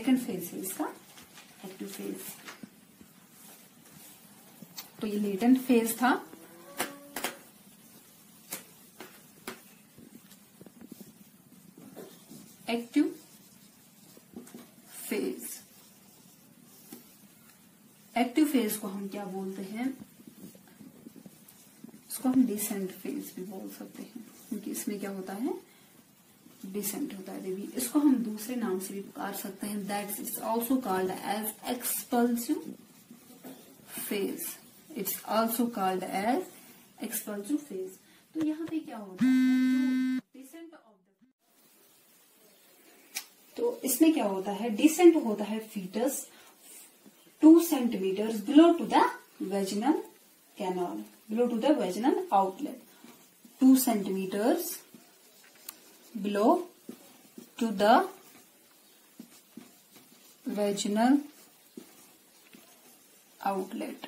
Second phase है इसका, active phase. तो ये लेटेंट फेज था। एक्टिव फेज, एक्टिव फेज को हम क्या बोलते हैं, इसको हम डिसेंट फेज भी बोल सकते हैं, क्योंकि इसमें क्या होता है, डिसेंट होता है बेबी। इसको हम दूसरे नाम से भी पुकार सकते हैं, that is also called as expulsive phase. It's also called as expulsive phase. तो यहाँ पे क्या होता है, डिसेंट ऑफ द, तो इसमें क्या होता है, डिसेंट होता है foetus 2 centimeters below to the vaginal canal, below to the vaginal outlet, 2 centimeters below to the vaginal outlet।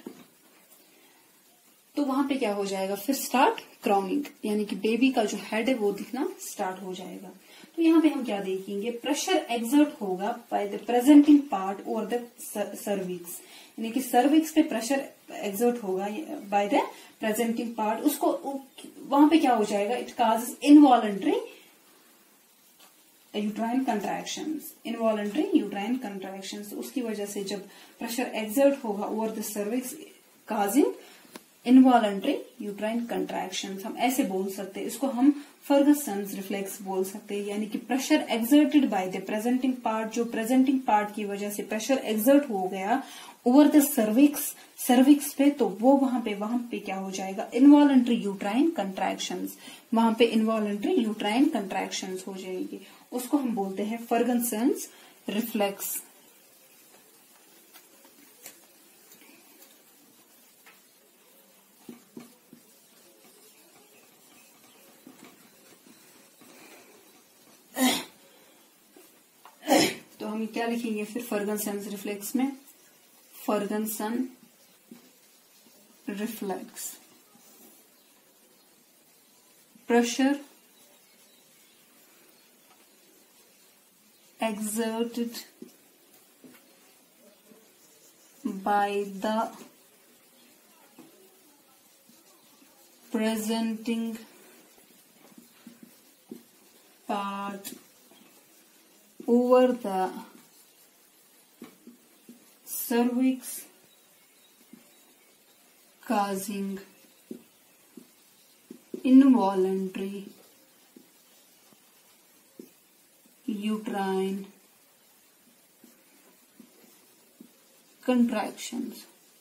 तो वहां पे क्या हो जाएगा, फिर स्टार्ट क्राउनिंग, यानी कि बेबी का जो हेड है वो दिखना स्टार्ट हो जाएगा। तो यहाँ पे हम क्या देखेंगे, प्रेशर एक्सर्ट होगा बाय द प्रेजेंटिंग पार्ट और द सर्विक्स, यानी कि सर्विक्स पे प्रेशर एक्सर्ट होगा बाय द प्रेजेंटिंग पार्ट। उसको वहां पे क्या हो जाएगा, it causes involuntary uterine contractions, involuntary uterine contractions. उसकी वजह से जब प्रेशर एक्सर्ट होगा over the cervix causing involuntary uterine contractions, हम ऐसे बोल सकते हैं। इसको हम फर्गसन्स रिफ्लेक्स बोल सकते हैं, यानी कि pressure exerted by the presenting part, जो प्रेजेंटिंग पार्ट की वजह से प्रेशर एक्सर्ट हो गया ओवर द सर्विक्स पे, तो वो वहां पे क्या हो जाएगा, इनवॉलंटरी यूट्राइन कंट्रैक्शंस, वहां पे इनवॉलंटरी यूट्राइन कंट्रैक्शंस हो जाएगी। उसको हम बोलते हैं फर्गसन्स रिफ्लेक्स। तो हम क्या लिखेंगे फिर फर्गसन्स रिफ्लेक्स में, Ferguson reflex, pressure exerted by the presenting part over the cervix causing involuntary uterine contractions।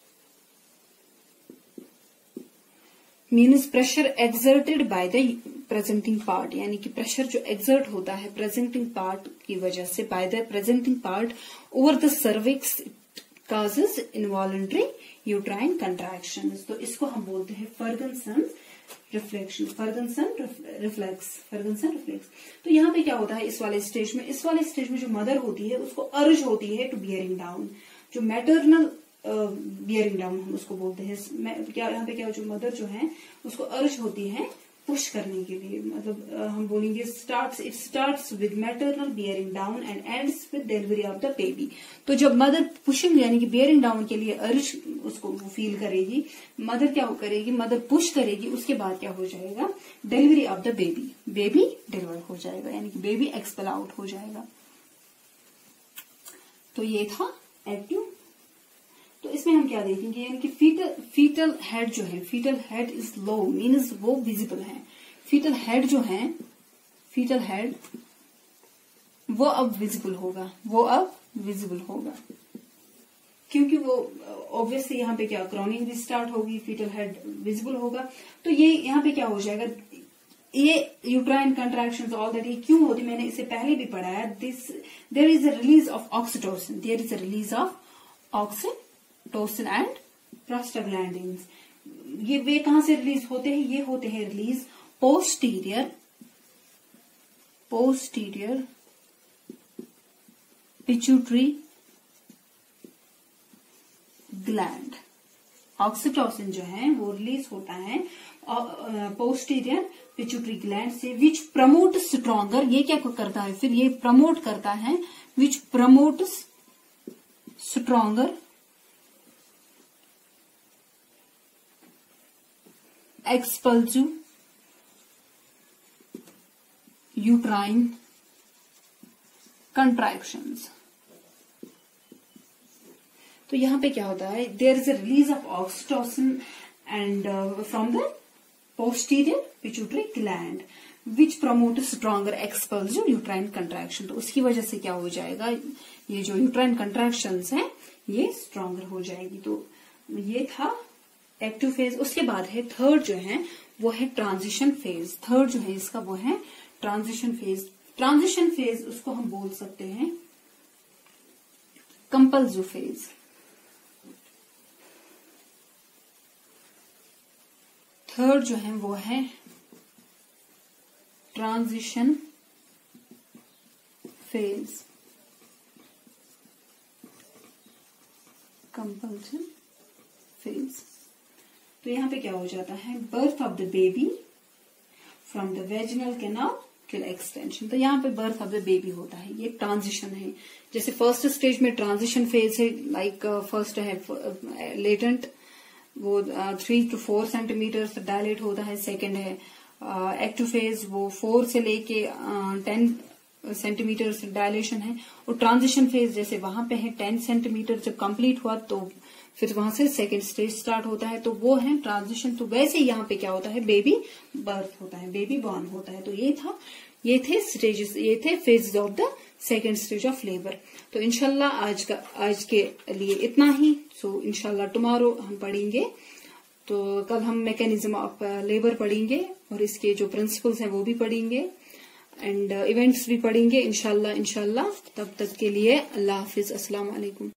Means pressure exerted by the presenting part, यानी कि प्रेशर जो एक्सर्ट होता है प्रेजेंटिंग पार्ट की वजह से by the presenting part over the cervix causes involuntary uterine contractions. तो इसको हम बोलते हैं फर्गसन रिफ्लेक्शन, फर्गसन रिफ्लेक्स। तो यहाँ पे क्या होता है इस वाले स्टेज में जो मदर होती है उसको अर्ज होती है टू बियरिंग डाउन, जो मैटरनल बियरिंग डाउन हम उसको बोलते हैं। क्या यहाँ पे क्या, जो मदर जो है उसको अर्ज होती है पुश करने के लिए, मतलब हम बोलेंगे it starts with maternal bearing down and ends with delivery of the baby. तो जब मदर पुशिंग यानी कि बियरिंग डाउन के लिए अर्ज उसको वो फील करेगी, मदर क्या करेगी, मदर पुश करेगी, उसके बाद क्या हो जाएगा, delivery of the baby, baby deliver हो जाएगा, यानी कि बेबी एक्सपेल आउट हो जाएगा। तो ये था एक्टिव। तो इसमें हम क्या देखेंगे, यानी कि फीटल हेड जो है, foetal head is low, means वो विजिबल है। फीटल हेड जो है, फीटल हेड वो अब विजिबल होगा, क्योंकि वो ऑब्वियसली यहाँ पे क्या क्राउनिंग भी स्टार्ट होगी, फीटल हेड विजिबल होगा। तो ये यहाँ पे क्या हो जाएगा, ये यूट्राइन कंट्रैक्शंस ऑलरेडी क्यों होती, मैंने इससे पहले भी पढ़ा है। There is a release of oxytocin, oxytocin and prostaglandins. ये वे कहां से रिलीज होते हैं, ये होते हैं release posterior pituitary gland. Oxytocin जो है वो रिलीज होता है पोस्टीरियर पिट्यूटरी ग्लैंड से, विच प्रमोट स्ट्रॉन्गर, ये क्या करता है फिर, ये प्रमोट करता है which promotes stronger expulsive uterine contractions। तो यहां पे क्या होता है, there is a release of oxytocin and from the posterior pituitary gland which promote stronger expulsive uterine contraction. तो उसकी वजह से क्या हो जाएगा, ये जो यूट्राइन कंट्रैक्शंस हैं ये स्ट्रॉन्गर हो जाएगी। तो ये था एक्टिव फेज। उसके बाद है थर्ड जो है वो है ट्रांजिशन फेज। थर्ड जो है इसका वो है ट्रांजिशन फेज। ट्रांजिशन फेज उसको हम बोल सकते हैं कंपल्सिव फेज। थर्ड जो है वो है ट्रांजिशन फेज, कंपल्सिव फेज। तो यहां पे क्या हो जाता है, birth of the baby from the vaginal canal till extension. तो यहाँ पे बर्थ ऑफ द बेबी होता है, ये ट्रांजिशन है। जैसे फर्स्ट स्टेज में ट्रांजिशन फेज है, लाइक फर्स्ट है लेटेंट, वो 3 to 4 सेंटीमीटर डायलेट होता है। सेकंड है एक्टिव फेज, वो 4 से लेके 10 सेंटीमीटर डायलेशन है। और ट्रांजिशन फेज जैसे वहां पे है 10 सेंटीमीटर जब कंप्लीट हुआ तो फिर वहां से सेकंड स्टेज स्टार्ट होता है, तो वो है ट्रांजिशन। तो वैसे यहाँ पे क्या होता है, बेबी बर्थ होता है, बेबी बॉर्न होता है। तो ये थे स्टेजेस, ये थे phases of the second stage of labour. तो इंशाल्लाह आज के लिए इतना ही। सो इंशाल्लाह टुमारो हम पढ़ेंगे, तो कल हम मैकेनिज्म ऑफ लेबर पढ़ेंगे और इसके जो प्रिंसिपल्स हैं वो भी पढ़ेंगे एंड इवेंट्स भी पढ़ेंगे इंशाल्लाह। तब तक के लिए अल्लाह हाफिज, अस्सलाम वालेकुम।